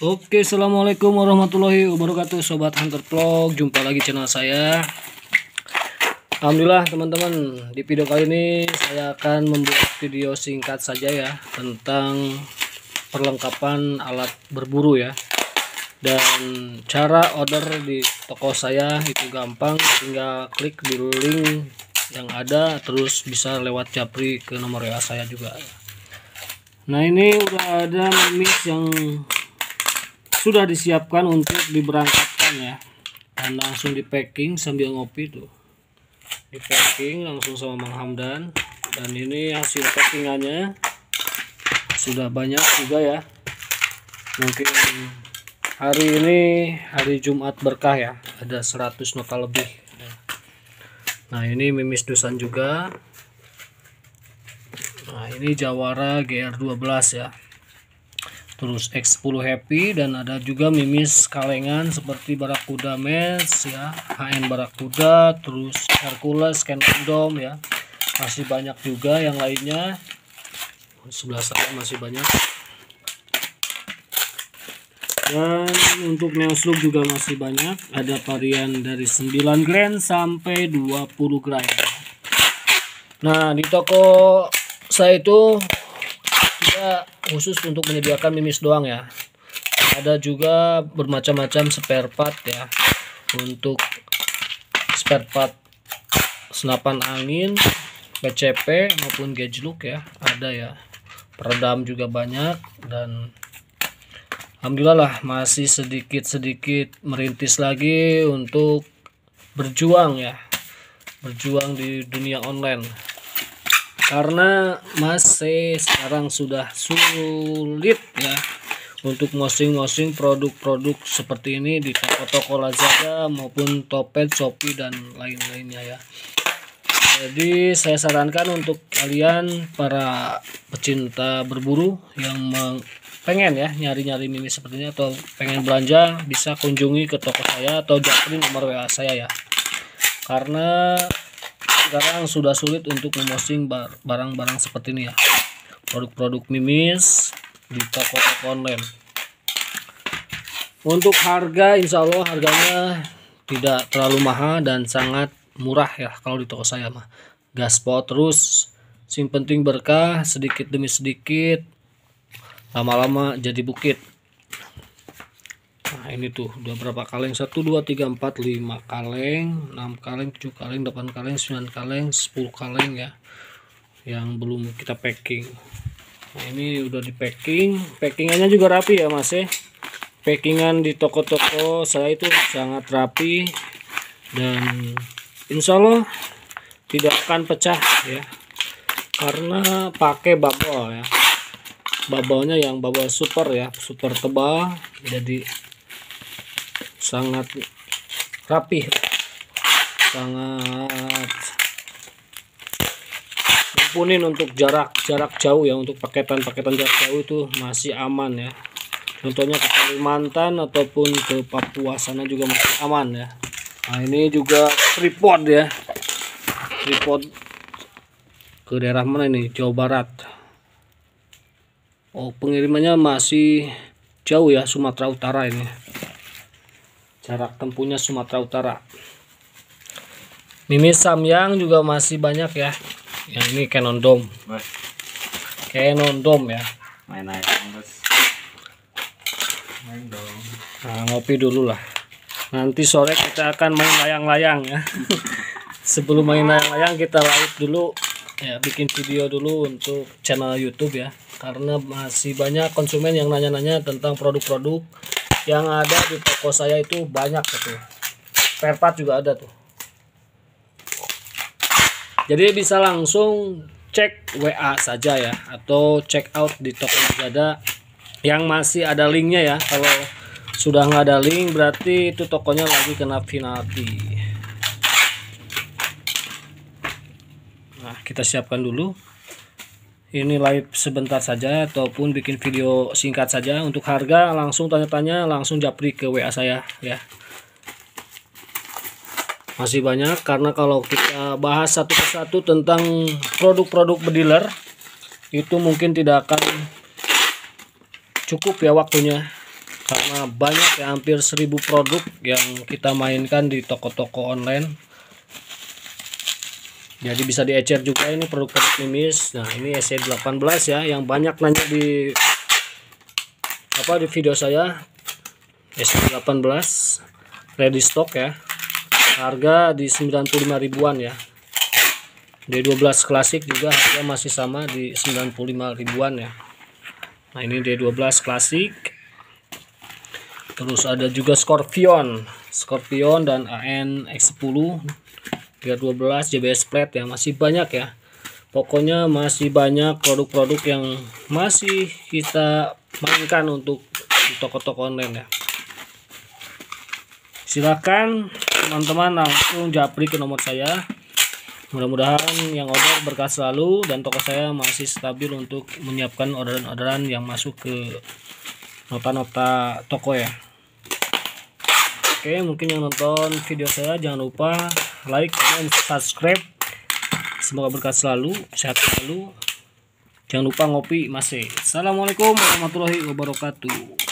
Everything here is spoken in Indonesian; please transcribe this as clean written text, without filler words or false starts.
Oke, assalamualaikum warahmatullahi wabarakatuh, sobat Hunter Vlog. Jumpa lagi channel saya. Alhamdulillah teman-teman, di video kali ini saya akan membuat video singkat saja ya tentang perlengkapan alat berburu ya. Dan cara order di toko saya itu gampang, tinggal klik di link yang ada, terus bisa lewat japri ke nomor WA saya juga. Nah, ini udah ada mimis yang sudah disiapkan untuk diberangkatkan ya, dan langsung di packing sambil ngopi tuh, di packing langsung sama Mang Hamdan. Dan ini hasil packingannya sudah banyak juga ya, mungkin hari ini hari Jumat berkah ya, ada 100 nota lebih. Nah, ini mimis Dusan juga. Nah, ini Jawara GR12 ya, terus X10 Happy, dan ada juga mimis kalengan seperti Barakuda Mes ya, HN Barakuda, terus Hercules, Canon ya. Masih banyak juga yang lainnya, sebelah sana masih banyak. Dan untuk Neoslug juga masih banyak, ada varian dari 9 gram sampai 20 gram. Nah, di toko saya itu tidak khusus untuk menyediakan mimis doang ya, ada juga bermacam-macam spare part ya, untuk spare part senapan angin, PCP maupun gauge ya, ada ya, peredam juga banyak. Dan alhamdulillah lah, masih sedikit-sedikit merintis lagi untuk berjuang ya, berjuang di dunia online, karena masih sekarang sudah sulit ya untuk mosing-mosing produk-produk seperti ini di toko-toko Lazada maupun Topet, Shopee dan lain-lainnya ya. Jadi saya sarankan untuk kalian para pecinta berburu yang pengen ya nyari-nyari mimis seperti ini atau pengen belanja, bisa kunjungi ke toko saya atau japri nomor WA saya ya, karena sekarang sudah sulit untuk memosting barang-barang seperti ini ya, produk-produk mimis di toko-toko online. Untuk harga, insya Allah harganya tidak terlalu mahal dan sangat murah ya kalau di toko saya mah. Gaspol terus, sing penting berkah, sedikit demi sedikit, lama-lama jadi bukit. Nah, ini tuh udah berapa kaleng, 1 2 3 4 5 kaleng, 6 kaleng, 7 kaleng, 8 kaleng, 9 kaleng, 10 kaleng ya, yang belum kita packing. Nah, ini udah di packing, packingannya juga rapi ya mas ya. Packingan di toko-toko saya itu sangat rapi dan insya Allah tidak akan pecah ya, karena pakai bubble ya, bubble-nya yang bubble super ya, super tebal, jadi sangat rapi, sangat mumpunin untuk jarak jauh ya, untuk paketan jarak jauh itu masih aman ya. Contohnya ke Kalimantan ataupun ke Papua sana juga masih aman ya. Nah, ini juga tripod ya, tripod ke daerah mana ini, Jawa Barat. Oh, pengirimannya masih jauh ya, Sumatera Utara ini, jarak tempuhnya Sumatera Utara. Mimis Samyang juga masih banyak ya, yang ini Canon Dome ya. Main dong. Nah, ngopi dulu lah, nanti sore kita akan main layang-layang ya. Sebelum main layang-layang kita live dulu ya, bikin video dulu untuk channel YouTube ya, karena masih banyak konsumen yang nanya-nanya tentang produk-produk yang ada di toko saya itu banyak gitu. Spare part juga ada tuh. Jadi bisa langsung cek WA saja ya, atau check out di toko Lazada yang masih ada linknya ya. Kalau sudah nggak ada link berarti itu tokonya lagi kena penalti. Nah, kita siapkan dulu. Ini live sebentar saja ataupun bikin video singkat saja. Untuk harga langsung tanya-tanya, langsung japri ke WA saya ya. Masih banyak, karena kalau kita bahas satu persatu tentang produk-produk berdealer itu mungkin tidak akan cukup ya waktunya. karena banyak ya, hampir 1000 produk yang kita mainkan di toko-toko online. Jadi bisa diecer juga ini produk-produk Mimis. Nah ini SC18 ya, yang banyak nanya di video saya. SC18 ready stock ya, harga di 95 ribuan ya. D12 klasik juga harga masih sama di 95 ribuan ya. Nah ini D12 klasik. Terus ada juga Scorpion dan AN X10 312 JBS plate ya, masih banyak ya. Pokoknya masih banyak produk-produk yang masih kita mainkan untuk di toko-toko online ya. Silakan teman-teman langsung japri ke nomor saya. Mudah-mudahan yang order berkah selalu dan toko saya masih stabil untuk menyiapkan orderan-orderan yang masuk ke nota-nota toko ya. Oke, mungkin yang nonton video saya jangan lupa like, comment, subscribe. Semoga berkah selalu, sehat selalu. Jangan lupa ngopi masih. Assalamualaikum warahmatullahi wabarakatuh.